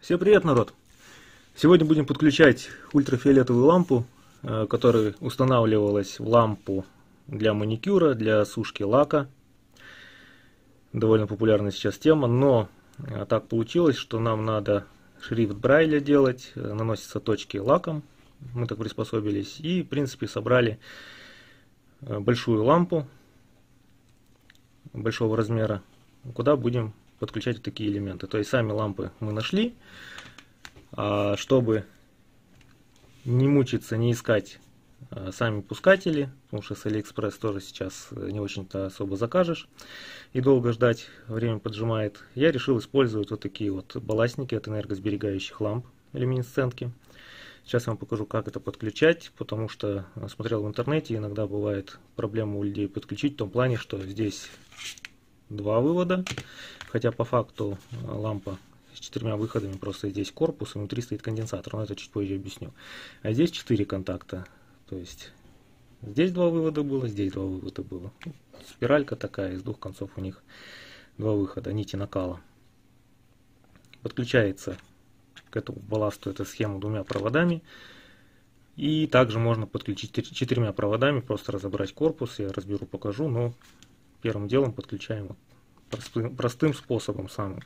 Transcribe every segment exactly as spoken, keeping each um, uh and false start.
Всем привет, народ! Сегодня будем подключать ультрафиолетовую лампу, которая устанавливалась в лампу для маникюра, для сушки лака. Довольно популярная сейчас тема, но так получилось, что нам надо шрифт Брайля делать, наносятся точки лаком. Мы так приспособились и, в принципе, собрали большую лампу большого размера, куда будем подключать вот такие элементы. То есть сами лампы мы нашли, а чтобы не мучиться, не искать сами пускатели, потому что с Алиэкспресс тоже сейчас не очень-то особо закажешь и долго ждать, время поджимает, я решил использовать вот такие вот балластники от энергосберегающих ламп, люминесцентки. Сейчас я вам покажу, как это подключать, потому что смотрел в интернете, иногда бывает проблема у людей подключить в том плане, что здесь два вывода, хотя по факту лампа с четырьмя выходами, просто здесь корпус, и внутри стоит конденсатор, но это чуть позже объясню. А здесь четыре контакта, то есть здесь два вывода было, здесь два вывода было. Спиралька такая, из двух концов у них два выхода, нити накала. Подключается к этому балласту эта схема двумя проводами. И также можно подключить четырьмя проводами, просто разобрать корпус, я разберу, покажу, но первым делом подключаем простым, простым способом самым.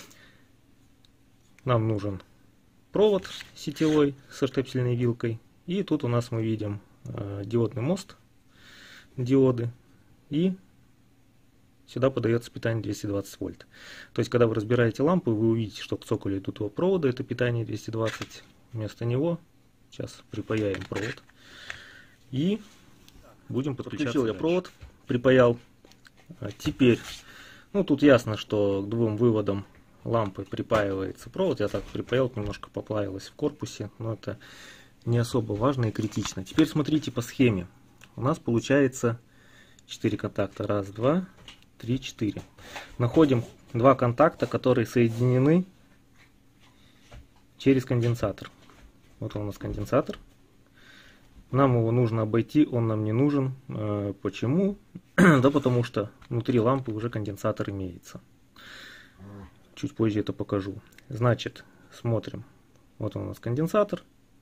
Нам нужен провод сетевой со штепсельной вилкой. И тут у нас мы видим э, диодный мост, диоды. И сюда подается питание двести двадцать вольт. То есть, когда вы разбираете лампу, вы увидите, что к цоколю идут два провода, это питание двести двадцать. Вместо него сейчас припаяем провод. И будем подключаться. Подключил я провод, припаял. А теперь, ну тут ясно, что к двум выводам лампы припаивается провод. Я так припаял, немножко поплавилось в корпусе, но это не особо важно и критично. Теперь смотрите по схеме. У нас получается четыре контакта. Раз, два, три, четыре. Находим два контакта, которые соединены через конденсатор. Вот он у нас конденсатор. Нам его нужно обойти, он нам не нужен. Почему? Да потому что внутри лампы уже конденсатор имеется. Чуть позже это покажу. Значит, смотрим. Вот он у нас конденсатор.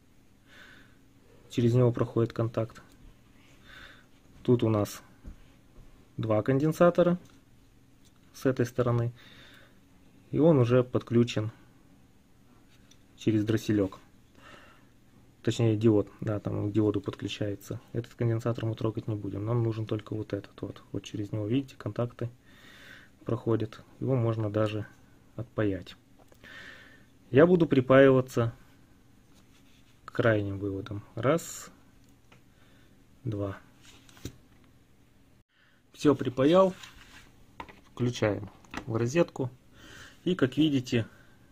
Через него проходит контакт. Тут у нас два конденсатора с этой стороны. И он уже подключен через дросселек. Точнее диод. Да, там к диоду подключается. Этот конденсатор мы трогать не будем. Нам нужен только вот этот вот. Вот через него, видите, контакты проходят. Его можно даже отпаять. Я буду припаиваться к крайним выводам. Раз, два. Все припаял. Включаем в розетку. И как видите,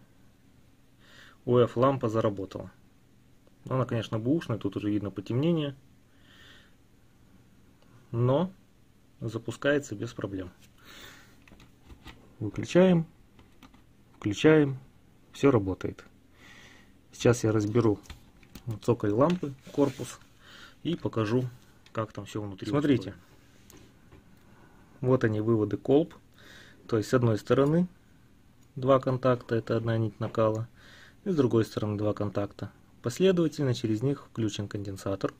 о эф лампа заработала. Она, конечно, бэушная, тут уже видно потемнение. Но запускается без проблем. Выключаем. Включаем, все работает. Сейчас я разберу цоколь лампы, корпус, и покажу, как там все внутри. Смотрите, устроено. Вот они выводы колб. То есть с одной стороны два контакта, это одна нить накала, и с другой стороны два контакта. Последовательно через них включен конденсатор.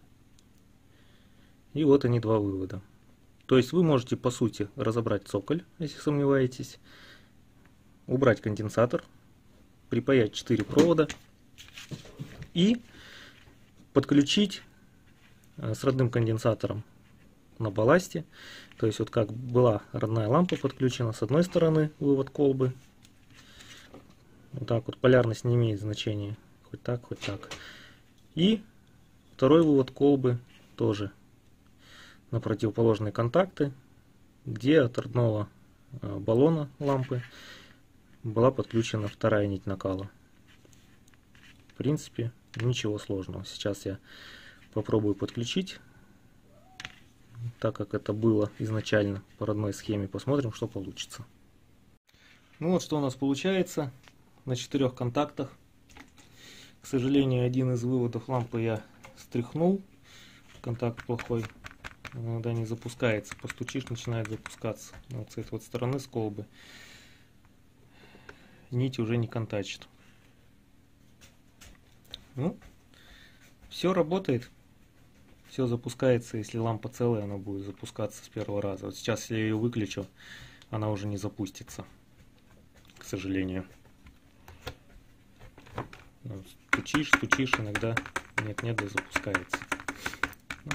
И вот они два вывода. То есть вы можете по сути разобрать цоколь, если сомневаетесь. Убрать конденсатор, припаять четыре провода и подключить с родным конденсатором на балласте. То есть вот как была родная лампа подключена, с одной стороны вывод колбы. Вот так вот, полярность не имеет значения. Хоть так, хоть так. И второй вывод колбы тоже на противоположные контакты, где от родного баллона лампы была подключена вторая нить накала. В принципе, ничего сложного. Сейчас я попробую подключить, так как это было изначально по родной схеме. Посмотрим, что получится. Ну вот что у нас получается на четырех контактах. К сожалению, один из выводов лампы я стряхнул. Контакт плохой. Иногда не запускается. Постучишь, начинает запускаться. Вот с этой вот стороны, с колбы, нить уже не контачит. Ну, все работает. Все запускается. Если лампа целая, она будет запускаться с первого раза. Вот сейчас, если я ее выключу, она уже не запустится, к сожалению. Ну, стучишь, стучишь, иногда нет-нет, да запускается. Ну,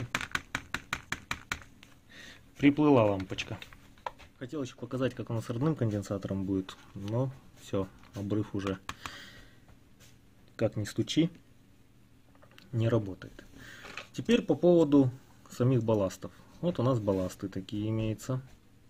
приплыла лампочка. Хотел еще показать, как оно с родным конденсатором будет, но все, обрыв уже, как ни стучи, не работает. Теперь по поводу самих балластов. Вот у нас балласты такие имеются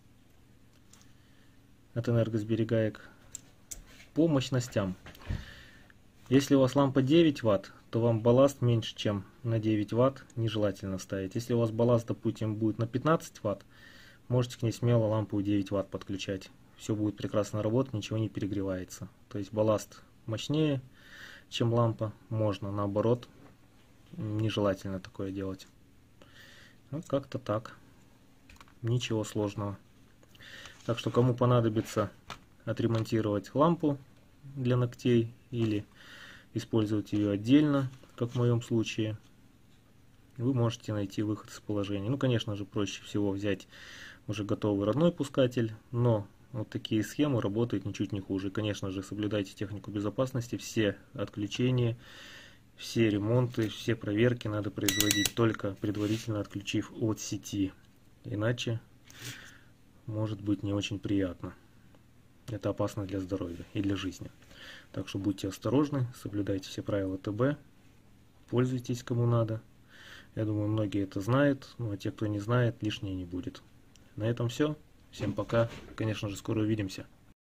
от энергосберегаек. По мощностям. Если у вас лампа девять ватт, то вам балласт меньше, чем на девять ватт, нежелательно ставить. Если у вас балласт, допустим, будет на пятнадцать ватт, можете к ней смело лампу девять ватт подключать. Все будет прекрасно работать, ничего не перегревается. То есть балласт мощнее, чем лампа. Можно, наоборот, нежелательно такое делать. Ну, как-то так. Ничего сложного. Так что, кому понадобится отремонтировать лампу для ногтей или использовать ее отдельно, как в моем случае, вы можете найти выход из положения. Ну, конечно же, проще всего взять уже готовый родной пускатель, но вот такие схемы работают ничуть не хуже. Конечно же, соблюдайте технику безопасности, все отключения, все ремонты, все проверки надо производить только предварительно отключив от сети. Иначе может быть не очень приятно. Это опасно для здоровья и для жизни. Так что будьте осторожны, соблюдайте все правила ТБ, пользуйтесь кому надо. Я думаю, многие это знают, ну а те, кто не знает, лишнее не будет. На этом все. Всем пока. Конечно же, скоро увидимся.